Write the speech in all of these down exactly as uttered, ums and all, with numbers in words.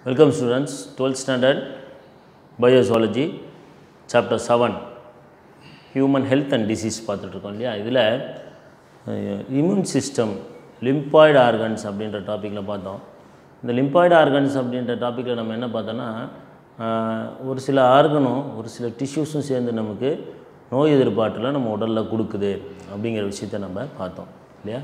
Welcome students, twelfth standard Zoology, chapter seven, Human Health and Disease பார்த்துட்டுருக்கோம் இல்லையா. இதில் immune system lymphoid organs அப்படின்ற டாப்பிக்கில் பார்த்தோம். இந்த லிம்பாய்டு ஆர்கன்ஸ் அப்படின்ற டாப்பிக்கில் நம்ம என்ன பார்த்தோன்னா, ஒரு சில ஆர்கனும் ஒரு சில டிஷ்யூஸும் சேர்ந்து நமக்கு நோய் எதிர்ப்பாற்றலை நம்ம உடலில் கொடுக்குது அப்படிங்கிற விஷயத்தை நம்ம பார்த்தோம் இல்லையா.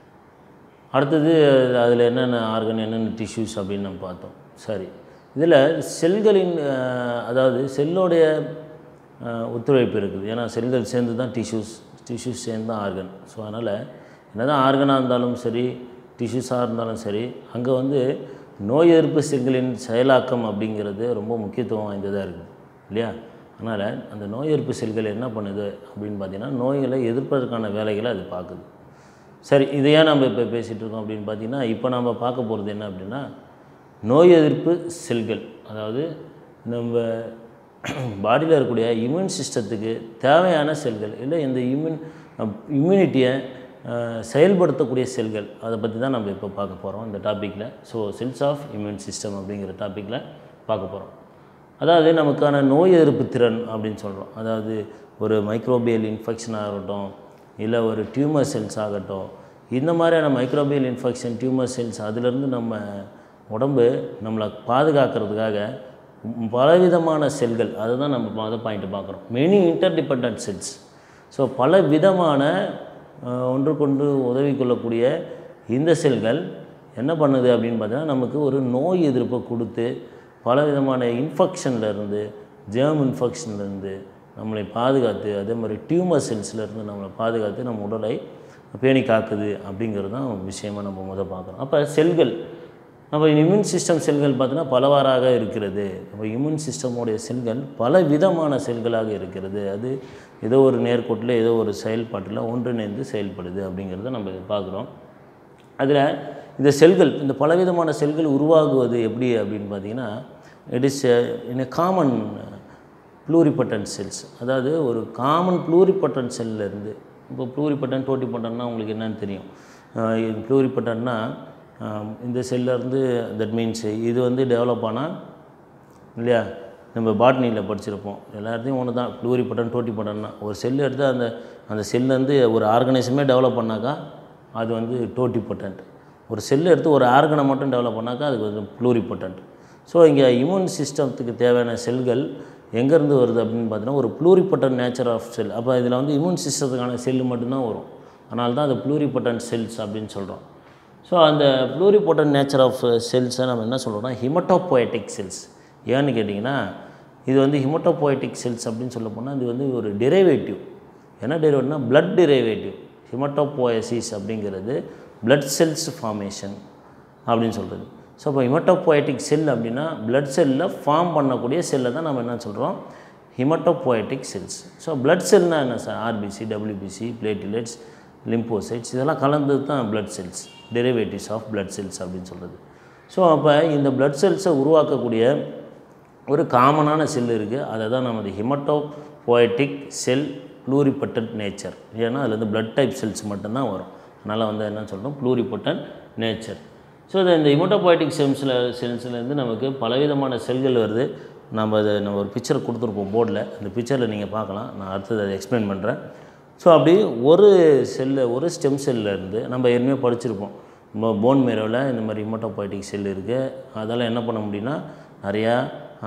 அடுத்தது அதில் என்னென்ன ஆர்கன் என்னென்ன டிஷ்யூஸ் அப்படின்னு நம்ம பார்த்தோம். சரி, இதில் செல்களின் அதாவது செல்லோடைய ஒத்துழைப்பு இருக்குது. ஏன்னா செல்கள் சேர்ந்து தான் டிஷ்யூஸ், டிஷ்யூஸ் சேர்ந்து தான் ஆர்கன். ஸோ அதனால் என்ன தான் ஆர்கனாக இருந்தாலும் சரி, டிஷ்யூஸாக இருந்தாலும் சரி, அங்கே வந்து நோய் எதிர்ப்பு செல்களின் செயலாக்கம் அப்படிங்கிறது ரொம்ப முக்கியத்துவம் வாய்ந்ததாக இருக்குது இல்லையா. அதனால் அந்த நோய் எதிர்ப்பு செல்கள் என்ன பண்ணுது அப்படின்னு பார்த்திங்கன்னா, நோய்களை எதிர்ப்பதற்கான வேலைகளை அது பார்க்குது. சரி, இதை ஏன் நம்ம இப்போ பேசிகிட்டு இருக்கோம் அப்படின்னு பார்த்திங்கன்னா, இப்போ நம்ம பார்க்க போகிறது என்ன அப்படின்னா, நோய் எதிர்ப்பு செல்கள், அதாவது நம்ம பாடியில் இருக்கக்கூடிய இம்யூன் சிஸ்டத்துக்கு தேவையான செல்கள், இல்லை இந்த இம்யூன் இம்யூனிட்டியை செயல்படுத்தக்கூடிய செல்கள், அதை பற்றி தான் நம்ம இப்போ பார்க்க போகிறோம் இந்த டாப்பிக்கில். So cells of immune system அப்படிங்கிற டாப்பிக்கில் பார்க்க போகிறோம். அதாவது நமக்கான நோய் எதிர்ப்பு திறன் அப்படின்னு சொல்கிறோம். அதாவது ஒரு மைக்ரோபியல் இன்ஃபெக்ஷன் ஆகட்டும், இல்லை ஒரு டியூமர் செல்ஸ் ஆகட்டும், இந்த மாதிரியான மைக்ரோபியல் இன்ஃபெக்ஷன் டியூமர் செல்ஸ், அதிலிருந்து நம்ம உடம்பு நம்மளை பாதுகாக்கிறதுக்காக பலவிதமான செல்கள், அதை தான் நம்ம மொதல் பாயிண்ட்டு பார்க்குறோம். Many interdependent cells. ஸோ பல விதமான ஒன்றுக்கொன்று உதவி கொள்ளக்கூடிய இந்த செல்கள் என்ன பண்ணுது அப்படின்னு பார்த்தீங்கன்னா, நமக்கு ஒரு நோய் எதிர்ப்பை கொடுத்து பல விதமான இன்ஃபெக்ஷன்லேருந்து, ஜேர்ம் இன்ஃபெக்ஷன்லேருந்து நம்மளை பாதுகாத்து, அதே மாதிரி டியூமர் செல்ஸ்லேருந்து நம்மளை பாதுகாத்து நம்ம உடலை பேணி காக்குது அப்படிங்கிறது தான் விஷயமாக நம்ம முதல் பார்க்குறோம். அப்போ செல்கள், நம்ம இம்யூன் சிஸ்டம் செல்கள் பார்த்தீங்கன்னா பலவாறாக இருக்கிறது. அப்போ இம்யூன் சிஸ்டமுடைய செல்கள் பல விதமான செல்களாக இருக்கிறது. அது ஏதோ ஒரு நேர்கோட்டில் ஏதோ ஒரு செயல்பாட்டில் ஒன்றிணைந்து செயல்படுது அப்படிங்கிறத நம்ம பார்க்குறோம். அதில் இந்த செல்கள், இந்த பலவிதமான செல்கள் உருவாகுவது எப்படி அப்படின்னு பார்த்திங்கன்னா, it is in a common pluripotent cells. அதாவது ஒரு காமன் ப்ளூரிபட்டன் செல்லிருந்து, இப்போ ப்ளூரிபட்டன் டோட்டிபட்டன்னா உங்களுக்கு என்னன்னு தெரியும். ப்ளூரிபட்டன்னா இந்த செல்லிருந்து, தட் மீன்ஸ் இது வந்து டெவலப் ஆனால் இல்லையா, நம்ம பாட்னியில் படிச்சிருப்போம். எல்லாத்தையும் ஒன்று தான், ப்ளூரிபட்டன் டோட்டிபட்டன்னா ஒரு செல் எடுத்து அந்த அந்த செல்லேருந்து ஒரு ஆர்கனைசமே டெவலப் பண்ணாக்கா அது வந்து டோட்டிபட்டன்ட். ஒரு செல் எடுத்து ஒரு ஆர்கனை மட்டும் டெவலப் பண்ணாக்கா அதுக்கு வந்து ப்ளூரிபட்டன்ட். ஸோ இங்கே இம்யூன் சிஸ்டத்துக்கு தேவையான செல்கள் எங்கேருந்து வருது அப்படின்னு பார்த்தீங்கன்னா, ஒரு ப்ளூரிபட்டன் நேச்சர் ஆஃப் செல். அப்போ இதில் வந்து இம்யூன் சிஸ்டத்துக்கான செல்லு மட்டும்தான் வரும். அதனால தான் அது ப்ளூரிபட்டன் செல்ஸ் அப்படின்னு சொல்கிறோம். ஸோ அந்த ப்ளூரிபட்டன் நேச்சர் ஆஃப் செல்ஸை நம்ம என்ன சொல்கிறோம்னா ஹிமட்டோபோயட்டிக் செல்ஸ். ஏன்னு கேட்டிங்கன்னா, இது வந்து ஹிமட்டோபோயட்டிக் செல்ஸ் அப்படின்னு சொல்ல போனால் இது வந்து ஒரு டெரிவேட்டிவ். என்ன டெரிவேட்டிவ்னா பிளட் டெரிவேட்டிவ். ஹிமட்டோபோயசிஸ் அப்படிங்கிறது பிளட் செல்ஸ் ஃபார்மேஷன் அப்படின்னு சொல்கிறது. ஸோ இப்போ ஹிமட்டோபோயட்டிக் செல் அப்படின்னா பிளட் செல்லில் ஃபார்ம் பண்ணக்கூடிய செல்லை தான் நம்ம என்ன சொல்கிறோம், ஹிமட்டோபோயட்டிக் செல்ஸ். ஸோ பிளட் செல்னால் என்ன sir, RBC, WBC, platelets, lymphocytes, இதெல்லாம் கலந்தது தான் blood cells, derivatives of blood cells அப்படின்னு சொல்கிறது. ஸோ அப்போ இந்த பிளட் செல்ஸை உருவாக்கக்கூடிய ஒரு காமனான செல் இருக்குது. அதை தான் நம்ம ஹிமட்டோபோயட்டிக் செல் ப்ளூரிபட்டன் நேச்சர். ஏன்னா அதில் வந்து பிளட் டைப் செல்ஸ் மட்டும்தான் வரும். அதனால் வந்து என்ன சொல்கிறோம், ப்ளூரிபட்டன் நேச்சர். ஸோ இந்த ஹிமட்டோபோயட்டிக் செல்ஸில் செல்ஸ்லேருந்து நமக்கு பலவிதமான செல்கள் வருது. நம்ம அதை நம்ம ஒரு பிக்சர் கொடுத்துருப்போம் போர்டில், அந்த பிக்சரில் நீங்கள் பார்க்கலாம். நான் அடுத்தது அதை எக்ஸ்பிளைன் பண்ணுறேன். ஸோ அப்படி ஒரு செல்லு, ஒரு ஸ்டெம் செல்லிருந்து நம்ம ஏற்கனவே படிச்சிருப்போம், நம்ம போன் மேரோவில் இந்த மாதிரி ஹிமட்டோபோயட்டிக் செல் இருக்குது. அதெல்லாம் என்ன பண்ண முடியும்னா, நிறையா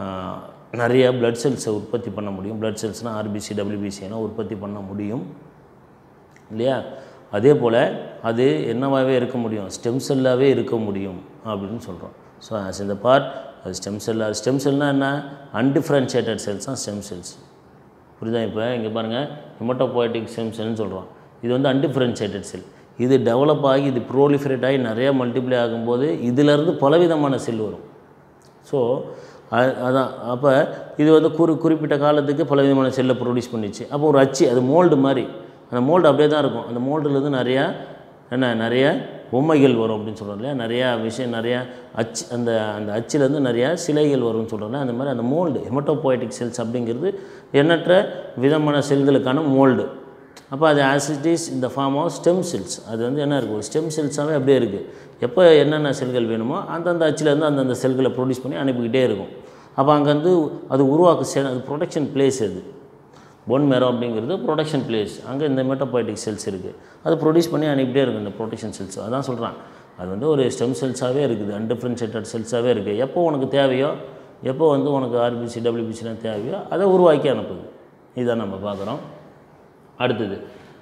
நிறையா பிளட் செல்ஸை உற்பத்தி பண்ண முடியும். பிளட் செல்ஸ்னால் ஆர்பிசி, டபிள்யூபிசியெல்லாம் உற்பத்தி பண்ண முடியும் இல்லையா. அதே போல் அது என்னவாகவே இருக்க முடியும், ஸ்டெம் செல்லாகவே இருக்க முடியும் அப்படின்னு சொல்கிறோம். ஸோ ஆஸ் இந்த பார்ட் அது ஸ்டெம் செல்லாக, ஸ்டெம் செல்னால் என்ன, அன்டிஃப்ரென்ஷியேட்டட் செல்ஸ் தான் ஸ்டெம் செல்ஸ். புரியுதா. இப்போ இங்கே பாருங்கள், ஹிமட்டோபோயட்டிக் ஸ்டெம் செல்னு சொல்கிறோம். இது வந்து அன்டிஃப்ரென்ஷியேட்டட் செல். இது டெவலப் ஆகி, இது ப்ரோலிஃபரேட் ஆகி நிறையா மல்டிப்ளை ஆகும்போது இதிலேருந்து பலவிதமான செல் வரும். ஸோ அதான் அப்போ இது வந்து குறி குறிப்பிட்ட காலத்துக்கு பலவிதமான செல்லை ப்ரொடியூஸ் பண்ணிச்சு. அப்போ ஒரு அச்சு, அது மோல்டு மாதிரி, அந்த மோல்டு அப்படியே தான் இருக்கும். அந்த மோல்டுலேருந்து நிறையா என்ன நிறைய பொம்மைகள் வரும் அப்படின்னு சொல்கிறோம் இல்லையா. நிறையா விஷயம், நிறையா அச்சு, அந்த அந்த அச்சிலேருந்து நிறையா சிலைகள் வரும்னு சொல்கிறோம்ல. அந்த மாதிரி அந்த மோல்டு ஹிமட்டோபோயட்டிக் செல்ஸ் அப்படிங்கிறது எண்ணற்ற விதமான செல்களுக்கான மோல்டு. அப்போ அது as it is in the form of stem cells. அது வந்து என்ன இருக்குது, ஸ்டெம் செல்ஸாகவே அப்படியே இருக்குது. எப்போ என்னென்ன செல்கள் வேணுமோ அந்தந்த அச்சிலேருந்து அந்தந்த செல்களை ப்ரொடியூஸ் பண்ணி அனுப்பிக்கிட்டே இருக்கும். அப்போ அங்கே வந்து அது உருவாக்கு செ அது ப்ரொடக்ஷன் பிளேஸ். அது போன் மேரோ அப்படிங்கிறது ப்ரொடக்ஷன் பிளேஸ். அங்கே இந்த மெட்டபாய்டிக் செல்ஸ் இருக்குது, அது ப்ரொடியூஸ் பண்ணி அனுப்பிட்டே இருக்குது இந்த ப்ரொடக்ஷன் செல்ஸ். அதான் சொல்கிறான், அது வந்து ஒரு ஸ்டெம் செல்ஸாகவே இருக்குது, அன்டிஃப்ரென்ஷியேட்டட் செல்ஸாகவே இருக்குது. எப்போ உனக்கு தேவையோ, எப்போ வந்து உனக்கு ஆர்பிசி டபிள்யூபிசிலாம் தேவையோ அதை உருவாக்கி அனுப்புது. இதான் நம்ம பார்க்குறோம். அடுத்தது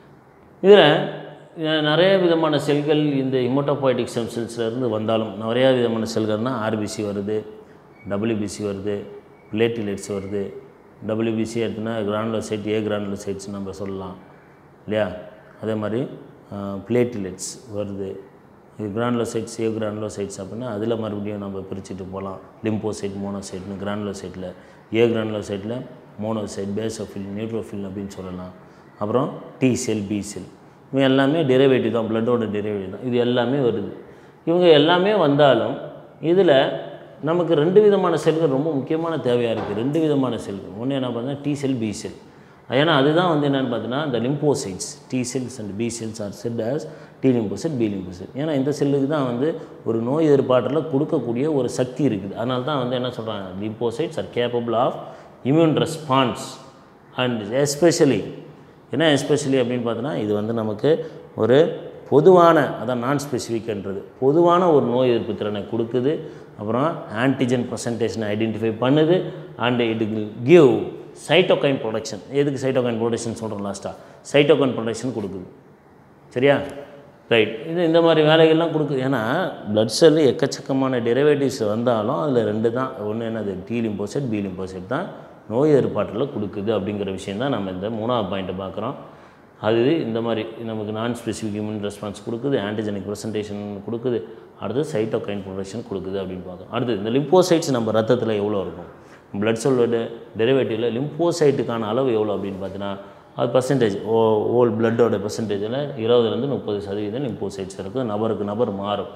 இதில் நிறைய விதமான செல்கள் இந்த ஹெமட்டோபாய்டிக் ஸ்டெம் செல்ஸ்லேருந்து வந்தாலும் நிறையா விதமான செல்கள்னால் ஆர்பிசி வருது, டபிள்யூபிசி வருது, பிளேட்லெட்ஸ் வருது. டபிள்யூபிசி எடுத்துனா கிரானுலோசைட், ஏ கிரானுலோசைட்ஸ் நம்ம சொல்லலாம் இல்லையா. அதே மாதிரி பிளேட்லெட்ஸ் வருது, கிரானுலோசைட்ஸ், ஏ கிரானுலோசைட்ஸ் அப்படின்னா அதில் மறுபடியும் நம்ம பிரிச்சுட்டு போகலாம். லிம்போசைட், மோனோசைட்னு கிரானுலோசைட்டில், ஏ கிரானுலோசைட்டில் மோனோசைட், பேசோஃபில், நியூட்ரோஃபில் அப்படின்னு சொல்லலாம். அப்புறம் டி செல், பி செல், இவங்க எல்லாமே டெரிவேட்டிவ் தான், பிளட்டோட டெரிவேட்டிவ் தான். இது எல்லாமே வருது. இவங்க எல்லாமே வந்தாலும் இதில் நமக்கு ரெண்டு விதமான செல்கள் ரொம்ப முக்கியமான தேவையாக இருக்குது. ரெண்டு விதமான செல்கள். ஒன்று என்ன பார்த்தீங்கன்னா டி செல், பி செல். ஏன்னா அதுதான் வந்து என்னென்னு பார்த்தீங்கன்னா இந்த lymphocytes, T cells and B cells are set as T lymphocyte, B lymphocyte. ஏன்னா இந்த செல்லுக்கு தான் வந்து ஒரு நோய் எதிர்ப்பாற்றலை கொடுக்கக்கூடிய ஒரு சக்தி இருக்குது. அதனால தான் வந்து என்ன சொல்கிறாங்க, lymphocytes are capable of immune response. And especially என்ன எஸ்பெஷலி அப்படின்னு பார்த்தோன்னா இது வந்து நமக்கு ஒரு பொதுவான, அதான் நான் ஸ்பெசிஃபிக்ன்றது, பொதுவான ஒரு நோய் எதிர்ப்பு திறனை கொடுக்குது. அப்புறம் ஆன்டிஜன் ப்ரெசன்டேஷனை ஐடென்டிஃபை பண்ணுது. And it give cytokine production. எதுக்கு சைட்டோகைன் ப்ரொடக்ஷன் சொல்கிறோம் லாஸ்ட்டாக, சைட்டோகைன் ப்ரொடக்ஷன் கொடுக்குது. சரியா, ரைட். இது இந்த மாதிரி வேலைகள்லாம் கொடுக்குது. ஏன்னா பிளட் செல்லு எக்கச்சக்கமான டெரிவேட்டிவ்ஸ் வந்தாலும் அதில் ரெண்டு தான். ஒன்று என்னது, டி லிம்போசைட், பி லிம்போசைட் தான் நோய் எதிர்ப்பாற்றலில் கொடுக்குது அப்படிங்கிற விஷயம் தான் நம்ம இந்த மூணாவது பாயிண்ட்டை பார்க்குறோம். அது இந்த மாதிரி நமக்கு நான் ஸ்பெசிஃபிக் இம்யூன் ரெஸ்பான்ஸ் கொடுக்குது, ஆன்டிஜெனிக் ப்ரெசன்டேஷன் கொடுக்குது, அடுத்து சைட்டோகைன் ப்ரொடக்ஷன் கொடுக்குது அப்படின்னு பார்க்குறோம். அடுத்து இந்த லிம்போசைட்ஸ் நம்ம ரத்தத்தில் எவ்வளோ இருக்கும், பிளட் செல்லோட டெரிவேட்டிவில் லிம்போசைட்டுக்கான அளவு எவ்வளோ அப்படின்னு பார்த்தீங்கன்னா அது பர்சன்டேஜ், ஓ ஓல் பிளட்டோட பர்சன்டேஜில் இருபதுலேருந்து முப்பது சதவீதம் லிம்போசைட்ஸ் இருக்குது. நபருக்கு நபர் மாறும்.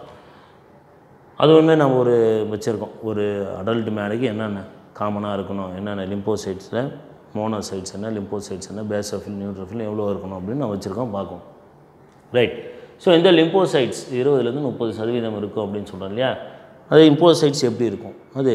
அதுவுமே நம்ம ஒரு வச்சுருக்கோம், ஒரு அடல்ட் மேலுக்கு என்னென்ன காமனாக இருக்கணும், என்னென்ன லிம்போசைட்ஸில் மோனோசைட்ஸ் என்ன, லிம்போசைட்ஸ் என்ன, பேசோஃபில், நியூட்ரோஃபில் எவ்வளோ இருக்கணும் அப்படின்னு நான் வச்சுருக்கோம், பார்ப்போம். ரைட். ஸோ இந்த லிம்போசைட்ஸ் இருபதுலேருந்து முப்பது சதவீதம் இருக்கும் அப்படின்னு சொல்கிறோம் இல்லையா. அது லிம்போசைட்ஸ் எப்படி இருக்கும், அது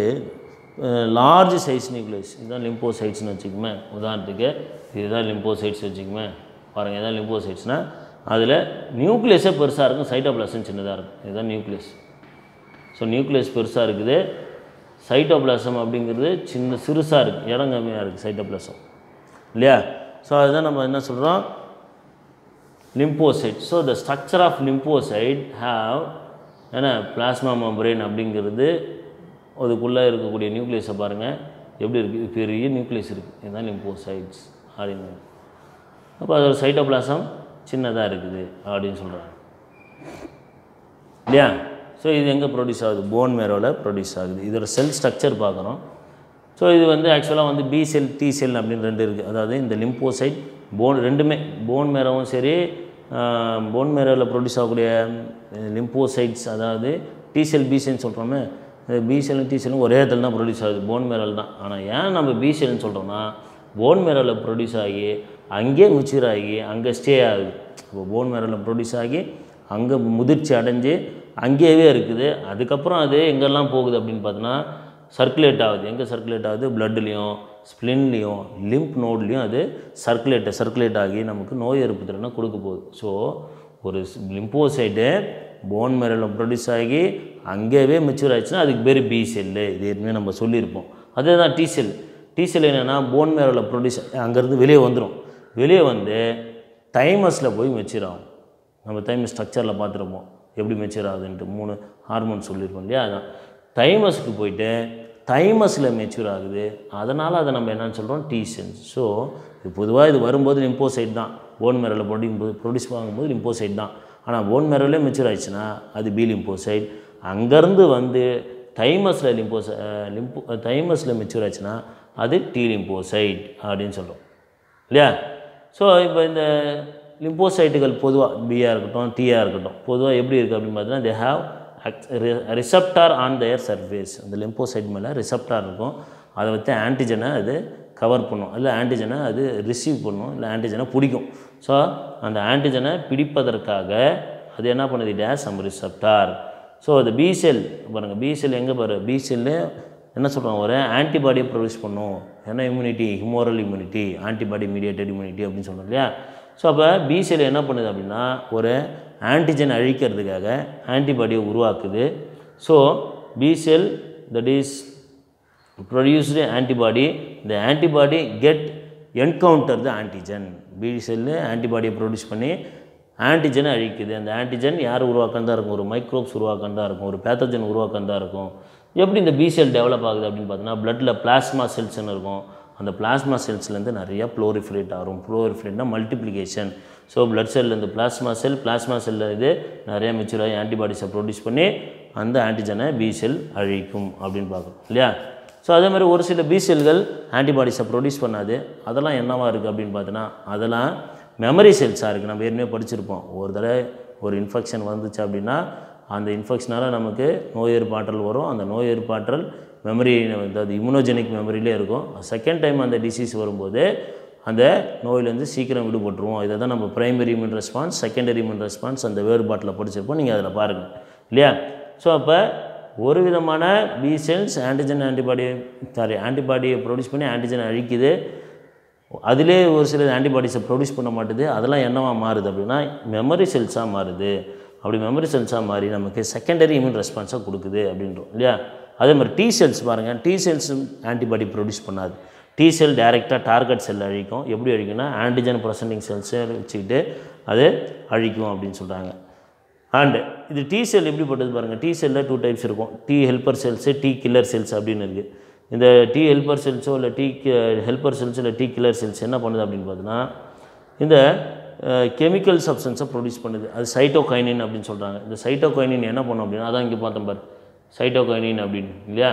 லார்ஜ் சைஸ் நியூக்ளியஸ். இதுதான் லிம்போசைட்ஸ்னு வச்சுக்குமே. உதாரணத்துக்கு இதுதான் லிம்போசைட்ஸ் வச்சுக்குமே, பாருங்கள். இதுதான் லிம்போசைட்ஸ்னால் அதில் நியூக்ளியஸே பெருசாக இருக்கும், சைட்டோபிளாசம் சின்னதாக இருக்கும். இதுதான் நியூக்ளியஸ். ஸோ நியூக்ளியஸ் பெருசாக இருக்குது, சைட்டோபிளாசம் அப்படிங்கிறது சின்ன சிறுசாக இருக்குது, இடம் கம்மியாக இருக்குது சைட்டோபிளாசம் இல்லையா. ஸோ அதுதான் நம்ம என்ன சொல்கிறோம், lymphocyte. So the structure of lymphocyte have ஏன்னா பிளாஸ்மா மெம்பரேன் அப்படிங்கிறது அதுக்குள்ளே இருக்கக்கூடிய நியூக்ளியஸை பாருங்கள் எப்படி இருக்குது, பெரிய நியூக்ளியஸ் இருக்குது. இதுதான் லிம்போசைட்ஸ் அப்படின்னு. அப்போ அதோட சைட்டோபிளாசம் சின்னதாக இருக்குது அப்படின்னு சொல்கிறாங்க இல்லையா. ஸோ இது எங்கே ப்ரொடியூஸ் ஆகுது, போன் மேரோவில் ப்ரொடியூஸ் ஆகுது. இதோட செல் ஸ்ட்ரக்சர் பார்க்குறோம். ஸோ இது வந்து ஆக்சுவலாக வந்து பி செல், டி செல் அப்படின்னு ரெண்டு இருக்குது. அதாவது இந்த லிம்போசைட் போன் ரெண்டுமே, போன் மேரோவும் சரி, போன் மேரோவில் ப்ரொடியூஸ் ஆகக்கூடிய லிம்போசைட்ஸ், அதாவது டி செல், பி செல்னு சொல்கிறோமே, பி செல்லும் டி செல்லும் ஒரே இடத்துல தான் ப்ரொடியூஸ் ஆகுது, போன் மேரோவில் தான். ஆனால் ஏன் நம்ம பி செல்னு சொல்கிறோம்னா போன் மேரோவில் ப்ரொடியூஸ் ஆகி அங்கேயே மெச்சூர் ஆகி அங்கே ஸ்டே ஆகுது. இப்போ போன் மேரோவில் ப்ரொடியூஸ் ஆகி அங்கே முதிர்ச்சி அடைஞ்சு அங்கேயே இருக்குது. அதுக்கப்புறம் அது எங்கெல்லாம் போகுது அப்படின்னு பார்த்தோன்னா சர்க்குலேட் ஆகுது. எங்கே சர்க்குலேட் ஆகுது, பிளட்லேயும் ஸ்ப்ளின்லேயும் லிம்ப் நோட்லேயும் அது சர்க்குலேட்டை சர்க்குலேட் ஆகி நமக்கு நோய் எதிர்ப்பு திறனை கொடுக்க போகுது. ஸோ ஒரு லிம்போசைட்டு போன் மேரோவில் ப்ரொடியூஸ் ஆகி அங்கேயே மெச்சூர் ஆகிடுச்சுன்னா அதுக்கு பேர் பி செல்லு. இது ஏற்கனவே நம்ம சொல்லியிருப்போம். அதே தான் டி செல். டி செல் என்னென்னா போன் மேரோவில் ப்ரொடியூஸ் அங்கேருந்து வெளியே வந்துடும். வெளியே வந்து தைமஸில் போய் மெச்சூர் ஆகும். நம்ம தைமஸ் ஸ்ட்ரக்சரில் பார்த்துருப்போம் எப்படி மெச்சூர் ஆகுதுன்ட்டு, மூணு ஹார்மோன் சொல்லியிருப்போம் இல்லையா. அதான் தைமஸுக்கு போயிட்டு தைமஸில் மெச்சூர் ஆகுது. அதனால் அதை நம்ம என்னென்னு சொல்கிறோம், டி செல்ஸ். ஸோ இது பொதுவாக இது வரும்போது லிம்போசைட் தான், போன் மேரோவில் ப்ரொடி ப்ரொடியூஸ் ஆகும்போது லிம்போசைட் தான். ஆனால் போன் மேரோவிலே மெச்சூர் ஆகிடுச்சுன்னா அது பி லிம்போசைட். அங்கேருந்து வந்து தைமஸில் லிம்போசை லிம்போ தைமஸில் மெச்சூர் ஆச்சுன்னா அது டி லிம்போசைட் அப்படின்னு சொல்கிறோம் இல்லையா. ஸோ இப்போ இந்த லிம்போசைட்டுகள் பொதுவாக பியாக இருக்கட்டும், டியாக இருக்கட்டும், பொதுவாக எப்படி இருக்குது அப்படின்னு பார்த்தீங்கன்னா, they have receptor on their surface. அந்த லிம்போசைட் மேலே ரிசப்டார் இருக்கும். அதை வச்சு ஆன்டிஜனை அது கவர் பண்ணும், இல்லை ஆன்டிஜனை அது ரிசீவ் பண்ணும், இல்லை ஆன்டிஜனை பிடிக்கும். ஸோ அந்த ஆன்டிஜனை பிடிப்பதற்காக அது என்ன பண்ணுது, it has some receptor. So அது பி செல் பாருங்கள், பி செல் எங்கே பாரு, பி செல்லு என்ன சொல்கிறாங்க, ஒரு ஆன்டிபாடியை ப்ரொடியூஸ் பண்ணும். ஏன்னா immunity, humoral immunity, antibody mediated immunity அப்படின்னு சொல்கிறோம் இல்லையா. ஸோ அப்போ பி செல் என்ன பண்ணுது அப்படின்னா ஒரு ஆன்டிஜன் அழிக்கிறதுக்காக ஆன்டிபாடியை உருவாக்குது. So B cell that is produced antibody, the antibody get encounter the antigen. B cell antibody produce பண்ணி ஆன்டிஜனை அழிக்குது. அந்த ஆன்டிஜன் யார் உருவாக்கந்தா இருக்கும், ஒரு மைக்ரோப்ஸ் உருவாக்கந்தா இருக்கும், ஒரு பேத்தஜன் உருவாக்கந்தா இருக்கும். எப்படி இந்த பி செல் டெவலப் ஆகுது அப்படின்னு பார்த்தீங்கன்னா, பிளட்டில் பிளாஸ்மா செல்ஸ்ன்னு இருக்கும். அந்த பிளாஸ்மா செல்ஸ்லேருந்து நிறைய ப்ளோரிஃபரேட் ஆகும். ப்ளோரிஃபரேட்னா மல்டிப்ளிகேஷன். ஸோ பிளட் செல்லேருந்து பிளாஸ்மா செல், பிளாஸ்மா செல்லில் இது நிறைய மெச்சூர் ஆகி ஆன்டிபாடிஸை ப்ரொடியூஸ் பண்ணி அந்த ஆன்டிஜனை பி செல் அழிக்கும் அப்படின்னு பார்க்குறோம் இல்லையா. ஸோ அதே மாதிரி ஒரு சில பி செல்கள் ஆன்டிபாடிஸை ப்ரொடியூஸ் பண்ணாது. அதெல்லாம் என்னவாக இருக்குது அப்படின்னு பார்த்தீங்கன்னா, அதெல்லாம் மெமரி செல்ஸாக இருக்குது. நம்ம ஏற்கனவே படிச்சிருப்போம், ஒரு தடவை ஒரு இன்ஃபெக்ஷன் வந்துச்சு அப்படின்னா அந்த இன்ஃபெக்ஷனால் நமக்கு நோய் எதிர்ப்பாற்றல் வரும். அந்த நோய் எதிர்ப்பாற்றல் மெமரி, அதாவது இம்யூனோஜெனிக் மெமரியிலே இருக்கும். செகண்ட் டைம் அந்த டிசீஸ் வரும்போது அந்த நோயிலேருந்து சீக்கிரம் விடுபட்டுருவோம். இதை தான் நம்ம primary immune response, secondary immune response அந்த வேறுபாட்டில் படிச்சிருப்போம். நீங்கள் அதில் பாருங்கள் இல்லையா. ஸோ அப்போ ஒரு விதமான B cells antigen antibody sorry ஆன்டிபாடியை ப்ரொடியூஸ் பண்ணி ஆன்டிஜனை அழிக்குது. அதிலே ஒரு சில ஆன்டிபாடிஸை ப்ரொடியூஸ் பண்ண மாட்டுது. அதெல்லாம் என்னவா மாறுது அப்படின்னா மெமரி செல்ஸாக மாறுது. அப்படி மெமரி செல்ஸாக மாறி நமக்கு செகண்டரி இம்யூன் ரெஸ்பான்ஸாக கொடுக்குது அப்படின்றோம் இல்லையா. அதே மாதிரி டி செல்ஸ் பாருங்கள், டி செல்ஸும் ஆன்டிபாடி ப்ரொடியூஸ் பண்ணாது. டி செல் டைரெக்டாக டார்கெட் செல் அழிக்கும். எப்படி அழிக்கும்னா ஆன்டிஜன் ப்ரெசென்டிங் செல்ஸை வச்சுக்கிட்டு அது அழிக்கும் அப்படின்னு சொல்கிறாங்க. அண்டு இது டி செல் எப்படிப்பட்டது பாருங்கள், டி செல்லில் டூ டைப்ஸ் இருக்கும், T helper cells, T killer cells அப்படின்னு இருக்குது. இந்த டி ஹெல்ப்பர் செல்ஸோ இல்லை டி ஹெல்ப்பர் செல்ஸோ இல்லை டி கில்லர் செல்ஸ் என்ன பண்ணுது அப்படின்னு பார்த்தீங்கன்னா இந்த கெமிக்கல் சப்ஸ்டன்ஸை ப்ரொடியூஸ் பண்ணுது. அது சைட்டோகைனின் அப்படின்னு சொல்கிறாங்க. இந்த சைட்டோகைனின் என்ன பண்ணும் அப்படின்னா, அதான் இங்கே பார்த்தோம் பாரு சைட்டோகைனின் அப்படின்னு இல்லையா.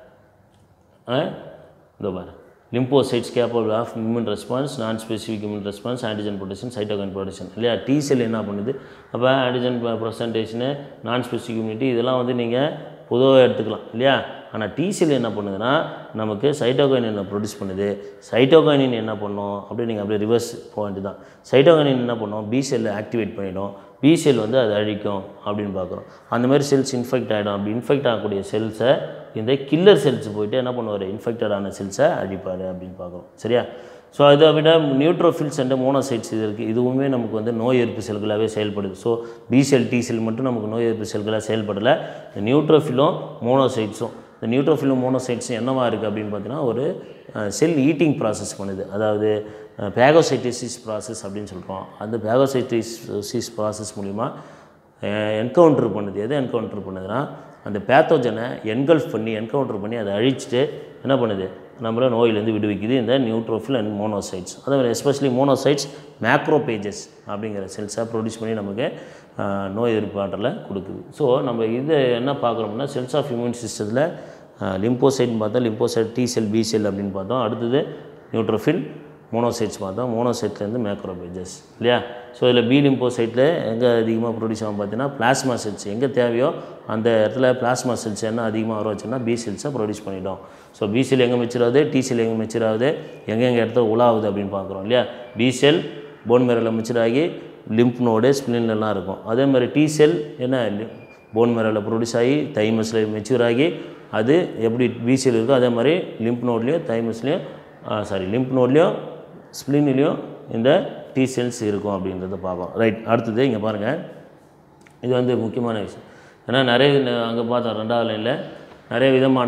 இதோ பாரு, lymphocytes capable of immune response, non-specific immune response, antigen protection, cytokine protection இல்லையா. டி செல் என்ன பண்ணுது, அப்போ antigen presentation, non specific immunity இதெல்லாம் வந்து நீங்கள் பொதுவாக எடுத்துக்கலாம் இல்லையா. ஆனால் டி செல் என்ன பண்ணுதுன்னா நமக்கு சைட்டோகைனினை ப்ரொடியூஸ் பண்ணுது. சைட்டோகைனின் என்ன பண்ணும் அப்படி நீங்கள் அப்படியே ரிவர்ஸ் பாயிண்ட் தான். சைட்டோகைனின் என்ன பண்ணும், பி செல்லை ஆக்டிவேட் பண்ணிடும், பி செல் வந்து அது அழிக்கும் அப்படின்னு பார்க்குறோம். அந்த மாதிரி செல்ஸ் இன்ஃபெக்ட் ஆகிடும். அப்படி இன்ஃபெக்ட் ஆகக்கூடிய செல்ஸை இந்த கில்லர் செல்ஸ் போய்ட்டு என்ன பண்ணுவார், இன்ஃபெக்டடான செல்ஸை அழிப்பார் அப்படின்னு பார்க்குறோம் சரியா. ஸோ அதை விட நியூட்ரோஃபில்ஸ் அண்ட் மோனோசைட்ஸ் இது இருக்குது. இதுவுமே நமக்கு வந்து நோய் எதிர்ப்பு செல்களாகவே செயல்படுது. So B cell T cell மட்டும் நமக்கு நோய் எதிர்ப்பு செல்களாக செயல்படலை. இந்த நியூட்ரோஃபிலும் மோனோசைட்ஸும் இந்த நியூட்ரோஃபிலும் மோனோசைட்ஸும் என்னவாக இருக்குது அப்படின்னு பார்த்தீங்கன்னா ஒரு செல் ஈட்டிங் ப்ராசஸ் பண்ணுது. அதாவது பேகோசைட்டோசிஸ் ப்ராசஸ் அப்படின்னு சொல்கிறோம். அந்த பேகோசைட்டோசிஸ் ப்ராசஸ் மூலிமா என்கவுண்டர் பண்ணுது. எதை என்கவுண்டர் பண்ணுதுன்னா அந்த பேத்தோஜனை என்கல்ஃப் பண்ணி என்கவுண்டர் பண்ணி அதை அழிச்சிட்டு என்ன பண்ணுது, நம்மள நோயிலேருந்து விடுவிக்குது இந்த நியூட்ரோஃபில் அண்ட் மோனோசைட்ஸ். அதே மாதிரி எஸ்பெஷலி மோனோசைட்ஸ் மேக்ரோபேஜஸ் அப்படிங்கிற செல்ஸாக ப்ரொடியூஸ் பண்ணி நமக்கு நோய் எதிர்ப்பாற்றலை கொடுக்குது. ஸோ நம்ம இதை என்ன பார்க்குறோம்னா செல்ஸ் ஆஃப் இம்யூன் சிஸ்டத்தில் லிம்போசைட்னு பார்த்தோம், lymphocyte T cell B cell அப்படின்னு பார்த்தோம். அடுத்தது நியூட்ரோஃபில் மோனோசைட்ஸ் பார்த்தோம், மோனோசைட்லேருந்து மேக்ரோபேஜஸ் இல்லையா. ஸோ இதில் பி லிம்போசைட்டில் எங்கே அதிகமாக ப்ரொடியூஸ் ஆகும் பார்த்தீங்கன்னா பிளாஸ்மா செல்ஸ் எங்கே தேவையோ அந்த இடத்துல பிளாஸ்மா செல்ஸ் என்ன அதிகமாக வர வச்சுன்னா பி செல்ஸை ப்ரொடியூஸ் பண்ணிட்டோம். ஸோ பி செல் எங்கே மெச்சூர் ஆகுது, டி செல் எங்கே மெச்சூர் ஆகுது, எங்கே எங்கே இடத்துல உலாவுது அப்படின்னு பார்க்குறோம் இல்லையா. பி செல் போன் மேரில் மெச்சூர் ஆகி லிம்ப் நோடு ஸ்பிளின்லாம் இருக்கும். அதே மாதிரி டி செல் என்ன போன் மேரில் ப்ரொடியூஸ் ஆகி தைமஸில் மெச்சூர் ஆகி அது எப்படி பி செல் இருக்கோ அதே மாதிரி லிம்ப் நோட்லேயும் தைமஸ்லேயும் சாரி லிம்ப் நோட்லேயும் ஸ்பிளின்லேயும் இந்த டி செல்ஸ் இருக்கும் அப்படின்றத பார்ப்போம். ரைட், அடுத்தது இங்கே பாருங்கள், இது வந்து முக்கியமான விஷயம். ஏன்னா நிறைய அங்கே பார்த்தோம் ரெண்டாவது லைனில் நிறைய விதமான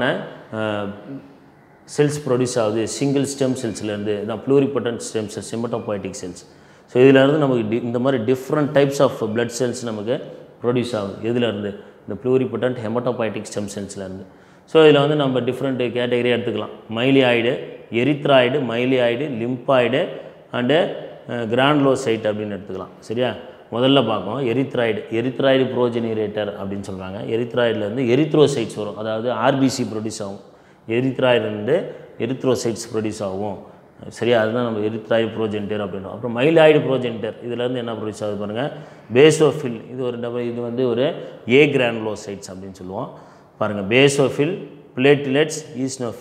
செல்ஸ் ப்ரொடியூஸ் ஆகுது. சிங்கிள் ஸ்டெம் செல்ஸ்லேருந்து தான் pluripotent stem cells, hematopoietic cells. So இதிலேருந்து நமக்கு டி இந்த மாதிரி different types of blood cells நமக்கு ப்ரொடியூஸ் ஆகுது. எதுலேருந்து, இந்த ப்ளூரிபொட்டன்ட் ஹெமட்டோபாய்டிக் ஸ்டெம் செல்ஸ்லேருந்து. ஸோ இதில் வந்து நம்ம டிஃப்ரெண்ட் கேட்டகரி எடுத்துக்கலாம். Myeloid, erythroid, myeloid, lymphoid and granulocyte அப்படின்னு எடுத்துக்கலாம் சரியா. முதல்ல பார்ப்போம் எரித்ராய்டு. எரித்ராய்டு ப்ரோஜெனிரேட்டர் அப்படின்னு சொல்கிறாங்க. எரித்ராய்டில் எரித்ரோசைட்ஸ் வரும், அதாவது ஆர்பிசி ப்ரொடியூஸ் ஆகும். எரித்ராய்டு எரித்ரோசைட்ஸ் ப்ரொடியூஸ் ஆகும் சரியா. அதுதான் நம்ம எரித்ராய்டு ப்ரோஜெனிட்டர் அப்படின்றோம். அப்புறம் மைலாய்டு ப்ரோஜெனிட்டர் இதுலேருந்து என்ன ப்ரொடியூஸ் ஆகுது பாருங்கள், பேசோஃபில். இது ஒரு டபுள் இது வந்து ஒரு ஏ கிரானுலோசைட்ஸ் அப்படின்னு சொல்லுவோம் பாருங்கள். பேசோஃபில், பிளேட்லெட்ஸ், ஈஸ்னோஃபில்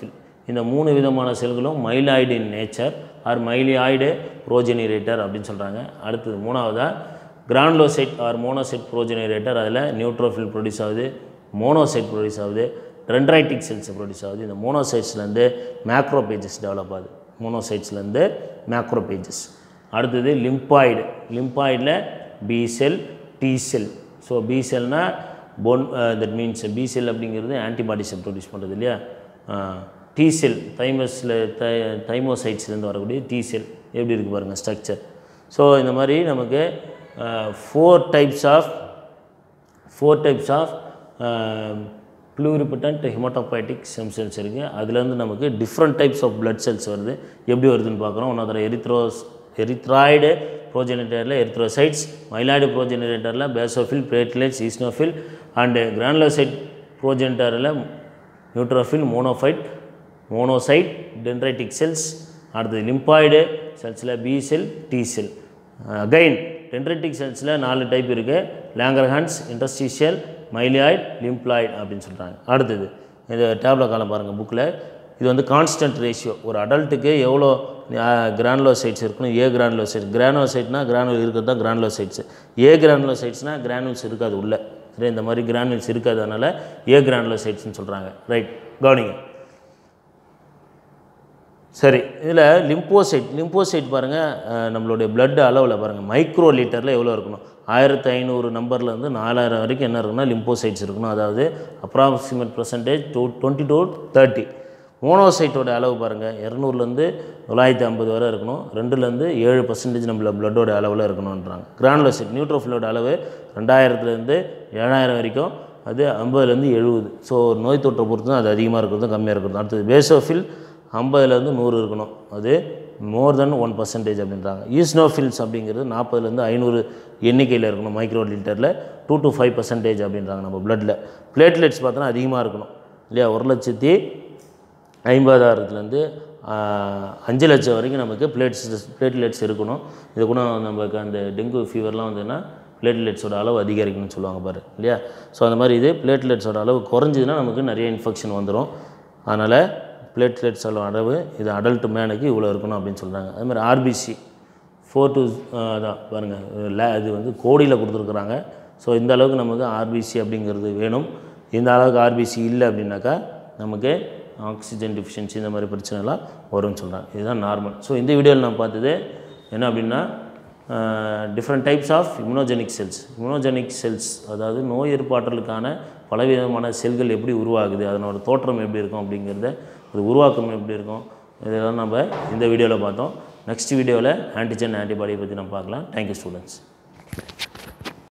இந்த மூணு விதமான செல்களும் myeloid in nature are myeloid progenitor அப்படின்னு சொல்கிறாங்க. அடுத்தது மூணாவதாக கிரானுலோசைட் ஆர் மோனோசைட் ப்ரோஜெனிரேட்டர், அதில் நியூட்ரோஃபில் ப்ரொடியூஸ் ஆகுது, மோனோசைட் ப்ரொடியூஸ் ஆகுது, டென்ட்ரைட்டிக் செல்ஸ் ப்ரொடியூஸ் ஆகுது. இந்த மோனோசைட்ஸ்லேருந்து மேக்ரோபேஜஸ் டெவலப் ஆகுது, மோனோசைட்ஸ்லேருந்து மேக்ரோபேஜஸ். அடுத்தது லிம்பாய்டு, லிம்பாய்டில் B cell T cell. So B செல்னால் பொன் தட் மீன்ஸ் பி செல் அப்படிங்கிறது ஆன்டிபாடிஸை ப்ரொடியூஸ் பண்ணுறது இல்லையா. டி செல் தைமஸில் தை தைமோசைட்ஸ்லேருந்து வரக்கூடிய டி செல் எப்படி இருக்குது பாருங்கள் ஸ்ட்ரக்சர். ஸோ இந்த மாதிரி நமக்கு four types of four types of pluripotent hematopoietic stem cells இருக்குது. அதுலேருந்து நமக்கு different types of blood cells வருது. எப்படி வருதுன்னு பார்க்குறோம். ஒன்றாவது எரித்ரோஸ் எரித்ராய்டு ப்ரோஜெனிரேட்டரில் எரித்ரோசைட்ஸ், மைலாய்டு ப்ரோஜெனிரேட்டரில் basophil, platelets, eosinophil and granulocyte ப்ரோஜெனிரேட்டரில் neutrophil, monophyte, monocyte, dendritic cells. அடுத்தது லிம்பாய்டு செல்ஸில் B cell, T cell. Again dendritic செல்ஸில் நாலு டைப் இருக்குது. லாங்கர்ஹான்ஸ், இன்டர்ஸ்டிஷியல், மைலியாய்டு, லிம்ப்ளாய்டு அப்படின்னு சொல்கிறாங்க. அடுத்தது இந்த டேப்ல காலம் பாருங்கள் புக்கில். இது வந்து கான்ஸ்டன்ட் ரேஷியோ. ஒரு அடல்ட்டுக்கு எவ்வளோ கிரானுலோசைட்ஸ் இருக்கணும். ஏ கிரானுலோசைட், கிரானுலோசைட்னா கிரானுல் இருக்கிறது தான் கிரானுலோசைட்ஸ். ஏ கிரானுலோசைட்ஸ்னால் கிரானுல்ஸ் இருக்காது உள்ள. சரி, இந்த மாதிரி கிரானுல்ஸ் இருக்காதனால ஏ கிரானுலோசைட்ஸ்னு சொல்கிறாங்க. ரைட், கவனிங்க. சரி, இதில் லிம்போசைட் லிம்போசைட் பாருங்கள், நம்மளுடைய பிளட் அளவில் பாருங்கள் மைக்ரோ லிட்டரில் எவ்வளோ இருக்கணும். ஆயிரத்தி ஐநூறு நம்பர்லேருந்து நாலாயிரம் வரைக்கும் என்ன இருக்குன்னா லிம்போசைட்ஸ் இருக்கணும். அதாவது approximate percentage two twenty to thirty. மோனோசைட்டோட அளவு பாருங்கள், இரநூறுலேருந்து தொள்ளாயிரத்தி ஐம்பது வரை இருக்கணும். ரெண்டுலேருந்து ஏழு பர்சன்டேஜ் நம்மள பிளட்டோட அளவில் இருக்கணுன்றாங்க. கிரானுலோசைட் நியூட்ரோஃபிலோட அளவு ரெண்டாயிரத்துலேருந்து ஏழாயிரம் வரைக்கும், அது ஐம்பதுலேருந்து எழுபது. ஸோ நோய் தொற்றை பொறுத்து தான் அது அதிகமாக இருக்கிறதும் கம்மியாக இருக்கிறதும். அடுத்தது பேசோஃபில் ஐம்பதுலேருந்து நூறு இருக்கணும், அது மோர் தென் ஒன் பர்சன்டேஜ் அப்படின்றாங்க. ஈஸ்னோஃபில்ஸ் அப்படிங்கிறது நாற்பதுலேருந்து ஐநூறு எண்ணிக்கையில் இருக்கணும் மைக்ரோ லிட்டரில், டூ டு ஃபைவ் பர்சன்டேஜ் அப்படின்றாங்க நம்ம பிளட்டில். பிளேட்லெட்ஸ் பார்த்தோன்னா அதிகமாக இருக்கணும் இல்லையா. ஒரு லட்சத்தி ஐம்பதாயிரத்துலேருந்து அஞ்சு லட்சம் வரைக்கும் நமக்கு பிளேட்ஸ் பிளேட்லெட்ஸ் இருக்கணும். இது கூட நமக்கு அந்த டெங்கு ஃபீவர்லாம் வந்ததுன்னா பிளேட்லெட்ஸோட அளவு அதிகரிக்கணும்னு சொல்லுவாங்க பாரு இல்லையா. ஸோ அந்த மாதிரி இது பிளேட்லெட்ஸோட அளவு குறைஞ்சிதுன்னா நமக்கு நிறைய இன்ஃபெக்ஷன் வந்துடும். அதனால் பிளேட்லெட்ஸோட அளவு இது அடல்ட் மேனுக்கு இவ்வளோ இருக்கணும் அப்படின்னு சொல்கிறாங்க. அது மாதிரி ஆர்பிசி ஃபோர் டு அதான் பாருங்கள் லே இது வந்து கோடியில் கொடுத்துருக்குறாங்க. ஸோ இந்த அளவுக்கு நமக்கு ஆர்பிசி அப்படிங்கிறது வேணும். இந்த அளவுக்கு ஆர்பிசி இல்லை அப்படின்னாக்கா நமக்கு ஆக்சிஜன் டிஃபிஷியன்சி இந்த மாதிரி பிரச்சனைலாம் வரும்னு சொல்கிறாங்க. இதுதான் நார்மல். ஸோ இந்த வீடியோவில் நான் பார்த்தது என்ன அப்படின்னா different types of immunogenic cells. Immunogenic cells அதாவது நோய் ஏற்பாட்டலுக்கான பலவிதமான செல்கள் எப்படி உருவாகுது, அதனோட தோற்றம் எப்படி இருக்கும் அப்படிங்கிறத, அது உருவாக்கம் எப்படி இருக்கும், இதெல்லாம் நம்ம இந்த வீடியோவில் பார்த்தோம். நெக்ஸ்ட் வீடியோவில் ஆன்டிஜன் ஆன்டிபாடியை பற்றி நம்ம பார்க்கலாம். Thank you students.